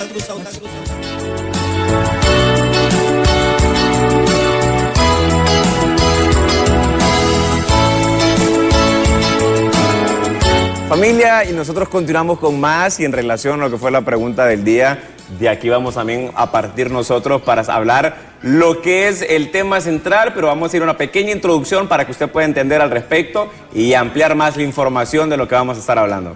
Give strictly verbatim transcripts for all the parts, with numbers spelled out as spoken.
está cruzado, está cruzado. Familia, y nosotros continuamos con más, y en relación a lo que fue la pregunta del día, de aquí vamos también a partir nosotros para hablar lo que es el tema central, pero vamos a ir a una pequeña introducción para que usted pueda entender al respecto y ampliar más la información de lo que vamos a estar hablando.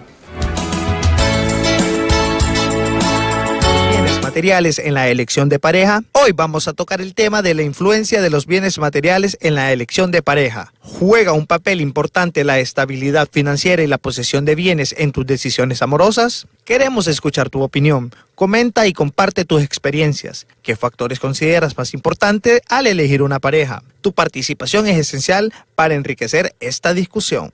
Bienes materiales en la elección de pareja. Hoy vamos a tocar el tema de la influencia de los bienes materiales en la elección de pareja. ¿Juega un papel importante la estabilidad financiera y la posesión de bienes en tus decisiones amorosas? Queremos escuchar tu opinión. Comenta y comparte tus experiencias. ¿Qué factores consideras más importantes al elegir una pareja? Tu participación es esencial para enriquecer esta discusión.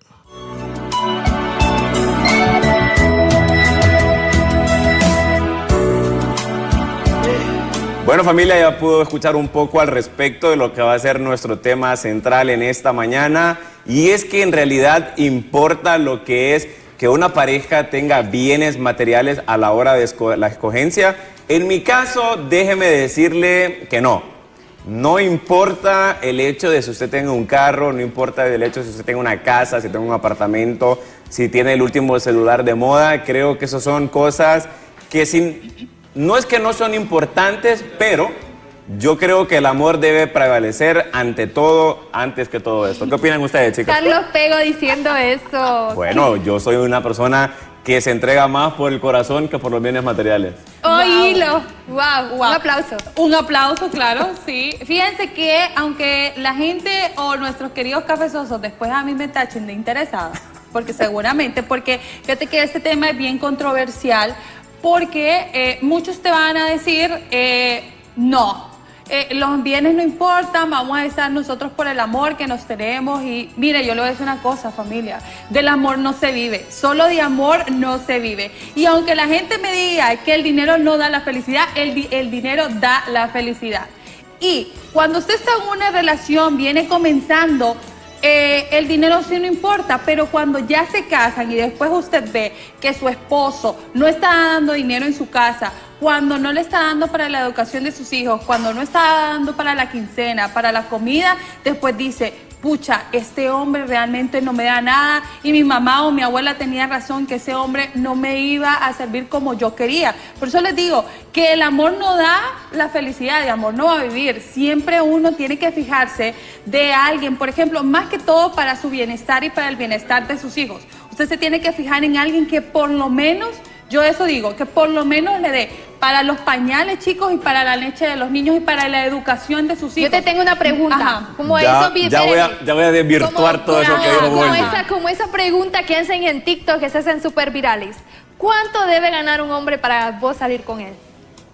Bueno, familia, ya pudo escuchar un poco al respecto de lo que va a ser nuestro tema central en esta mañana, y es que en realidad importa lo que es que una pareja tenga bienes materiales a la hora de esco- la escogencia. En mi caso, déjeme decirle que no. No importa el hecho de si usted tenga un carro, no importa el hecho de si usted tenga una casa, si tenga un apartamento, si tiene el último celular de moda. Creo que esas son cosas que sin... no es que no son importantes, pero yo creo que el amor debe prevalecer ante todo, antes que todo esto. ¿Qué opinan ustedes, chicos? Carlos Pego diciendo eso. Bueno, yo soy una persona que se entrega más por el corazón que por los bienes materiales. Oílo. Wow. wow. Un aplauso. Un aplauso, claro, sí. Fíjense que aunque la gente o nuestros queridos cafezosos después a mí me tachen de interesada, porque seguramente, porque fíjate que este tema es bien controversial, porque eh, muchos te van a decir, eh, no, eh, los bienes no importan, vamos a estar nosotros por el amor que nos tenemos. Y mire, yo le voy a decir una cosa, familia, del amor no se vive, solo de amor no se vive. Y aunque la gente me diga que el dinero no da la felicidad, el, el dinero da la felicidad. Y cuando usted está en una relación, viene comenzando, Eh, el dinero sí no importa, pero cuando ya se casan y después usted ve que su esposo no está dando dinero en su casa, cuando no le está dando para la educación de sus hijos, cuando no está dando para la quincena, para la comida, después dice, pucha, este hombre realmente no me da nada, y mi mamá o mi abuela tenía razón que ese hombre no me iba a servir como yo quería. Por eso les digo que el amor no da la felicidad, de amor no va a vivir. Siempre uno tiene que fijarse de alguien, por ejemplo, más que todo para su bienestar y para el bienestar de sus hijos. Usted se tiene que fijar en alguien que por lo menos, yo eso digo, que por lo menos le dé para los pañales, chicos, y para la leche de los niños y para la educación de sus hijos. Yo te tengo una pregunta. Ajá. Como Ya, eso, ya, voy a, ya voy a desvirtuar como, todo eso que dijo como Wendy. esa, como esa pregunta que hacen en TikTok, que se hacen súper virales. ¿Cuánto debe ganar un hombre para vos salir con él?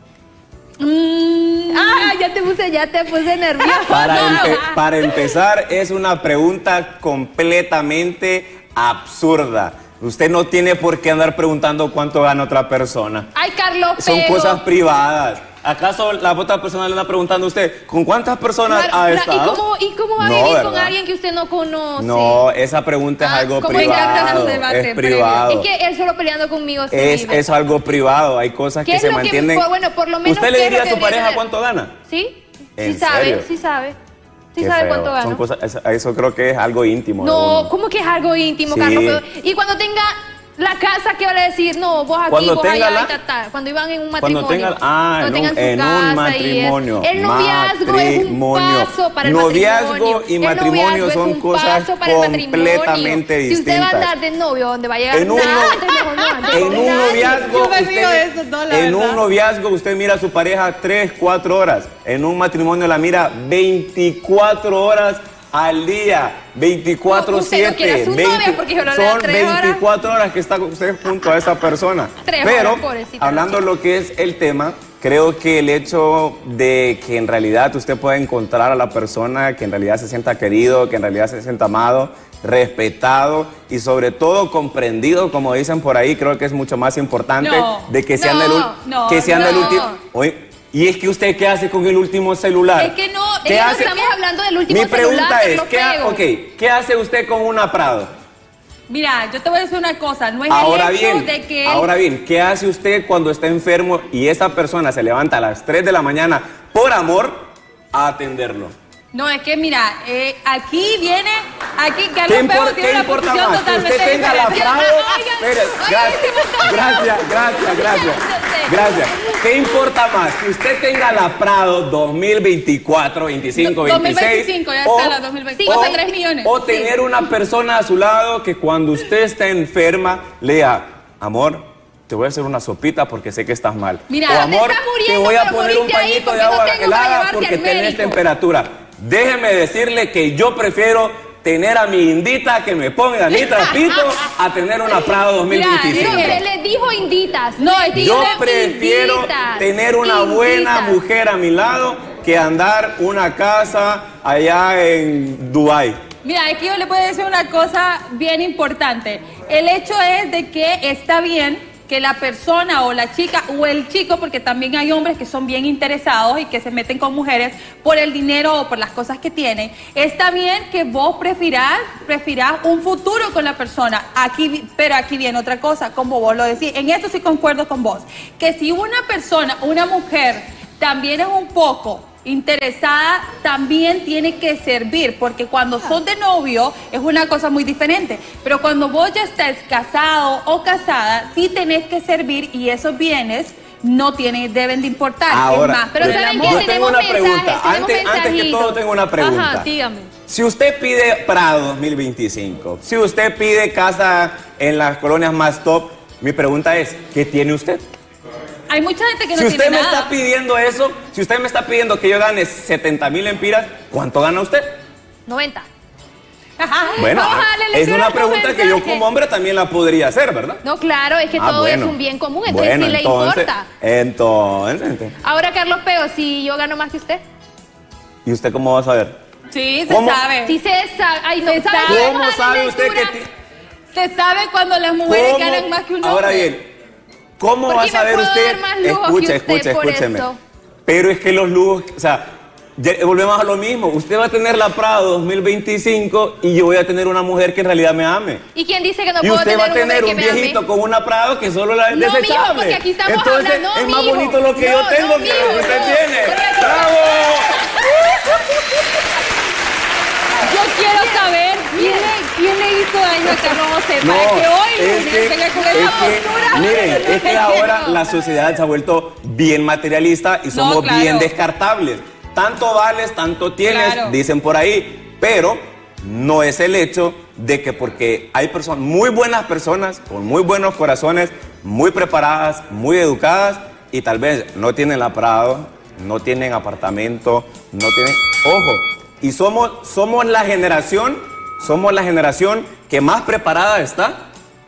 Mm. Ah, ya te puse, ya te puse nerviosa. Para, empe para empezar, es una pregunta completamente absurda. Usted no tiene por qué andar preguntando cuánto gana otra persona. Ay, Carlos Son Pego. cosas privadas. ¿Acaso la otra persona le anda preguntando a usted con cuántas personas Claro, ha ¿y estado? cómo, ¿Y cómo va a No, vivir ¿verdad? con alguien que usted no conoce? No, esa pregunta es Ah, algo ¿cómo encantan privado. esos debates Es privado. Es que él solo peleando conmigo se Es, vive. es algo privado. Hay cosas ¿Qué que es se lo que- mantienen. pues, bueno, por lo menos ¿Usted le qué es diría lo a su que pareja debería cuánto gana? ¿Sí? ¿En Sí sabe, serio? sí sabe. Sí Qué sabe feo. cuánto gana. Son cosas, eso, eso creo que es algo íntimo. de No, uno. ¿cómo que es algo íntimo, Sí. Carlos? Pero- y cuando tenga la casa, ¿qué va a decir? No, vos aquí, Cuando vos tenga allá la- y ta, ta. Cuando iban en un Cuando matrimonio. tenga, ah, Cuando en un, tengan su en un casa y matrimonio. eso. El noviazgo es un matrimonio. paso para el Noviazgo matrimonio. y El matrimonio noviazgo son es un cosas paso para el matrimonio. completamente Si distintas. usted va a andar de novio, donde va a llegar En un, nada, no- antes mejor no, antes en con un nadie. noviazgo, Yo me usted- río de eso, no, la en verdad. un noviazgo usted mira a su pareja tres, cuatro horas. En un matrimonio la mira veinticuatro horas al día, veinticuatro siete. No, usted no quiere a su novia porque yo no le da son tres horas. veinticuatro horas que está usted junto a esa persona. Tres Pero, horas, pobrecita, hablando de lo que es el tema, creo que el hecho de que en realidad usted pueda encontrar a la persona que en realidad se sienta querido, que en realidad se sienta amado, respetado y sobre todo comprendido, como dicen por ahí, creo que es mucho más importante No, de que sean no, el, ul- no, que sean el no. último. Oye, ¿y es que usted qué hace con el último celular? Es que no, ¿Qué es que no hace? estamos hablando del último Mi pregunta celular, es, Carlos ¿qué, ha- Pego. okay, ¿qué hace usted con una Prado? Mira, yo te voy a decir una cosa, no es Ahora el hecho bien, de que... ahora bien, ¿qué hace usted cuando está enfermo y esa persona se levanta a las tres de la mañana por amor a atenderlo? No, es que mira, eh, aquí viene, aquí ¿Qué, Carlos impor Pego tiene ¿qué una importa posición más? ¿Que totalmente usted tenga la diferente. Prado? Oigan, Espere, oigan, gracias, este gracias, gracias, gracias, gracias. ¿Qué importa más? ¿Que usted tenga la Prado dos mil veinticuatro, veinticinco, Do- dos mil veintiséis? veinticinco, ya o, está la dos mil veinticinco, o- cuesta tres millones. O Sí. tener una persona a su lado que cuando usted está enferma le diga, amor, te voy a hacer una sopita porque sé que estás mal. Mira, o te amor, estás muriendo, te voy a pero poner un moriste ahí pañito de porque no agua tengo para helada llevarte porque al tenés médico. temperatura. Déjeme decirle que yo prefiero tener a mi indita que me ponga mi trapito a tener una Prado dos mil veinticinco. Mira, Pero le dijo inditas. No, le es dijo Yo prefiero inditas, tener una buena inditas. mujer a mi lado que andar una casa allá en Dubái. Mira, aquí yo le puedo decir una cosa bien importante. El hecho es de que está bien que la persona o la chica o el chico, porque también hay hombres que son bien interesados y que se meten con mujeres por el dinero o por las cosas que tienen, está bien que vos prefirás, prefirás un futuro con la persona. Aquí, pero aquí viene otra cosa, como vos lo decís, en esto sí concuerdo con vos, que si una persona, una mujer, también es un poco interesada, también tiene que servir, porque cuando son de novio es una cosa muy diferente, pero cuando vos ya estás casado o casada, sí tenés que servir y esos bienes no tienen, deben de importar. Ahora, es más, Pero yo- el ¿saben amor- qué? yo tengo Tenemos una pregunta. mensajes, tenemos Antes, antes que mensajitos. todo tengo una pregunta. Ajá, dígame. Si usted pide Prado dos mil veinticinco, si usted pide casa en las colonias más top, mi pregunta es, ¿qué tiene usted? Hay mucha gente que no Si usted tiene me nada. está pidiendo eso, si usted me está pidiendo que yo gane setenta mil empiras, ¿cuánto gana usted? noventa. Bueno, Vamos a darle es lectura una a los pregunta que yo mensajes. como hombre también la podría hacer, ¿verdad? No, claro, es que Ah, todo bueno. es un bien común, entonces Bueno, sí le entonces, importa. Entonces, entonces. Ahora, Carlos Pego, si yo gano más que usted. ¿Y usted cómo va a saber? Sí, se ¿Cómo? sabe. Si se sabe. Ay, no, Se ¿sabe sabe. qué? ¿Cómo Vamos a sabe darle usted que... lectura. ti- Se sabe cuando las mujeres ¿Cómo? ganan más que un hombre. Ahora bien, ¿cómo ¿Por va a qué me saber puedo usted? dar más lujo Escucha, que usted escucha, por escúcheme. eso? Pero es que los lujos, o sea, ya volvemos a lo mismo. Usted va a tener la Prado dos mil veinticinco y yo voy a tener una mujer que en realidad me ame. ¿Y quién dice que no Y puedo usted tener va a tener un, un hombre que me viejito ame? con una Prado que solo la es No, mijo, desechable. porque aquí estamos Entonces hablando- no, es más mijo. bonito lo que No, yo no, tengo que mijo, lo que usted no. tiene. Correcto. ¡Bravo! Yo quiero saber quién le, quién le hizo daño a Carlos José No, para que hoy es lunes que, venga con es esa que, postura. miren, es que ahora la sociedad se ha vuelto bien materialista y somos claro. bien descartables. Tanto vales, tanto tienes, Claro. dicen por ahí, pero no es el hecho de que porque hay personas, muy buenas personas, con muy buenos corazones, muy preparadas, muy educadas, y tal vez no tienen la Prado, no tienen apartamento, no tienen... Ojo, y somos, somos la generación, somos la generación que más preparada está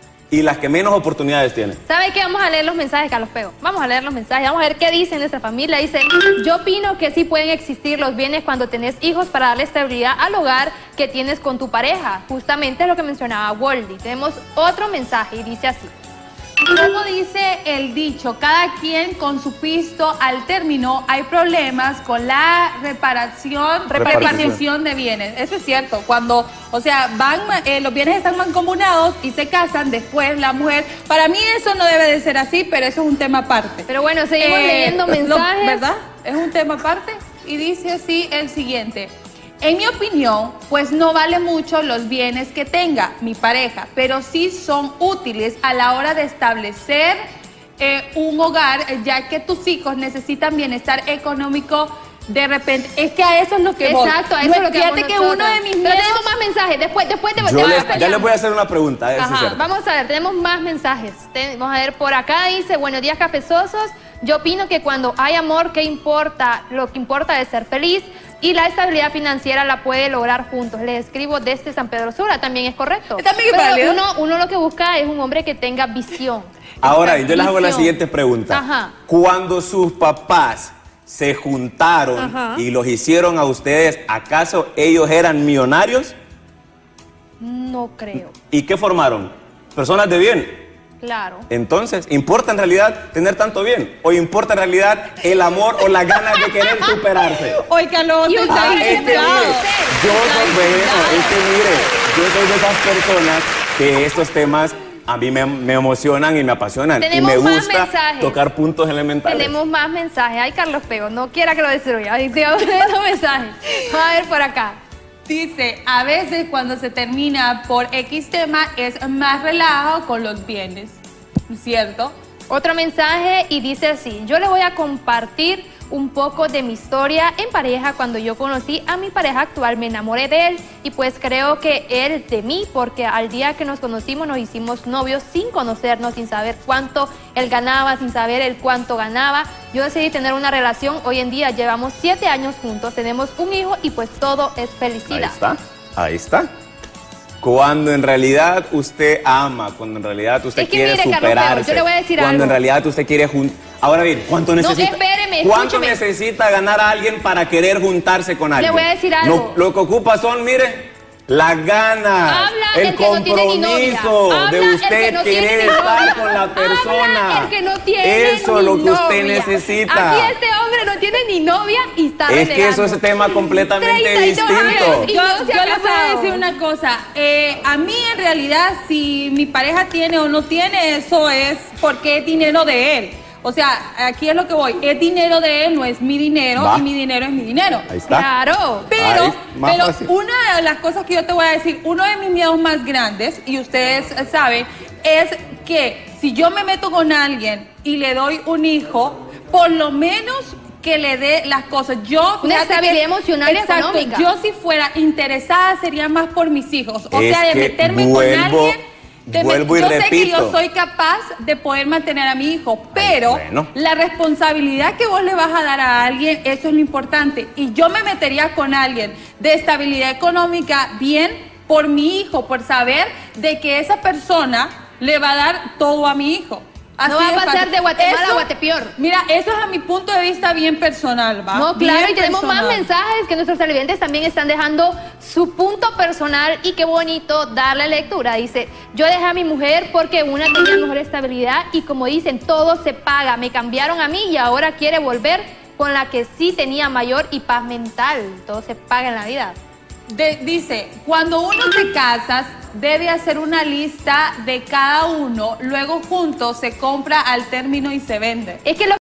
y las que menos oportunidades tiene. ¿Sabe qué? Vamos a leer los mensajes, Carlos Pego. Vamos a leer los mensajes. Vamos a ver qué dice nuestra familia. Dice, yo opino que sí pueden existir los bienes cuando tenés hijos para darle estabilidad al hogar que tienes con tu pareja. Justamente lo que mencionaba Woldy. Tenemos otro mensaje y dice así. Como dice el dicho, cada quien con su pisto al término, hay problemas con la reparación, Repartición. repartición de bienes. Eso es cierto. Cuando, o sea, van, eh, los bienes están mancomunados y se casan, después la mujer. Para mí eso no debe de ser así, pero eso es un tema aparte. Pero bueno, seguimos Eh, leyendo lo- mensajes. ¿Verdad? Es un tema aparte. Y dice así el siguiente. En mi opinión, pues no vale mucho los bienes que tenga mi pareja, pero sí son útiles a la hora de establecer eh, un hogar, ya que tus hijos necesitan bienestar económico de repente. Es que a eso es lo que voy. Exacto, a eso No, es lo que fíjate vamos que nosotros. uno de mis Pero miedos... tenemos más mensajes. Después, después de... Yo ya, les- después ya ya. les voy a hacer una pregunta, a ver si es Ajá, cierto. vamos a ver, tenemos más mensajes. Te- Vamos a ver, por acá dice, buenos días cafezosos. Yo opino que cuando hay amor, ¿qué importa? Lo que importa es ser feliz y la estabilidad financiera la puede lograr juntos. Les escribo desde San Pedro Sula, también es correcto. También es Pero válido. uno, uno lo que busca es un hombre que tenga visión. Ahora, Esa yo les hago la visión. siguiente pregunta. Ajá. Cuando sus papás se juntaron Ajá. y los hicieron a ustedes, ¿acaso ellos eran millonarios? No creo, ¿Y qué formaron? Personas de bien. claro. Entonces, ¿importa en realidad tener tanto bien? ¿O importa en realidad el amor o las ganas de querer superarse? Hoy Carlos Y está usted, Ah, bien es que mire, centrado. yo soy, bueno, es que mire, yo soy de esas personas que estos temas a mí me, me emocionan y me apasionan. Tenemos y me más gusta mensajes. tocar puntos elementales. Tenemos más mensajes. Ay, Carlos Pego, no quiera que lo destruya. Ay, sigamos leyendo mensajes. A ver por acá. Dice, a veces cuando se termina por X tema es más relajo con los bienes, ¿cierto? Otro mensaje y dice así: yo le voy a compartir un poco de mi historia en pareja. Cuando yo conocí a mi pareja actual me enamoré de él y pues creo que él de mí, porque al día que nos conocimos nos hicimos novios sin conocernos, sin saber cuánto él ganaba, sin saber el cuánto ganaba. Yo decidí tener una relación, hoy en día llevamos siete años juntos, tenemos un hijo y pues todo es felicidad. Ahí está, ahí está. Cuando en realidad usted ama, cuando en realidad usted Es que quiere mire, Carlos superarse, Pego, yo le voy a decir cuando algo. en realidad usted quiere juntar. Ahora bien, ¿cuánto necesita? espéreme, ¿Cuánto escúcheme. necesita ganar a alguien para querer juntarse con alguien? voy a decir algo. Lo, lo que ocupa son, mire, las ganas, Habla el el que no tiene ni novia. compromiso Habla de el usted que no tiene querer ni estar novia. con la persona. Habla el que no tiene Eso es ni lo que usted novia. necesita. Aquí este hombre no tiene ni novia y está Es que eso renegando. es tema completamente treinta y dos distinto. años y Yo, no se yo ha les voy a casado. decir una cosa, eh, a mí en realidad si mi pareja tiene o no tiene, eso es porque es dinero de él. O sea, aquí es lo que voy, es dinero de él, no es mi dinero, Va. y mi dinero es mi dinero. Ahí está. Claro. Pero, Ahí, más pero fácil. una de las cosas que yo te voy a decir, uno de mis miedos más grandes, y ustedes saben, es que si yo me meto con alguien y le doy un hijo, por lo menos que le dé las cosas. Yo, Una fíjate estabilidad que- emocional y exacto, económica. yo si fuera interesada sería más por mis hijos. O Es sea, de que meterme vuelvo- con alguien. de vuelvo y yo sé que repito. yo soy capaz de poder mantener a mi hijo, pero bueno. la responsabilidad que vos le vas a dar a alguien, eso es lo importante. Y yo me metería con alguien de estabilidad económica bien por mi hijo, por saber de que esa persona le va a dar todo a mi hijo. No va a de pasar fácil. de Guatemala Eso- a Guatepeor. Mira, eso es a mi punto de vista bien personal, ¿va? No, claro, Bien y tenemos más personal. mensajes que nuestros televidentes también están dejando su punto personal y qué bonito darle lectura. Dice, yo dejé a mi mujer porque una tenía mejor estabilidad y como dicen, todo se paga. Me cambiaron a mí y ahora quiere volver con la que sí tenía mayor y paz mental. Todo se paga en la vida. De- dice, cuando uno se casa, debe hacer una lista de cada uno, luego juntos se compra al término y se vende. Es que lo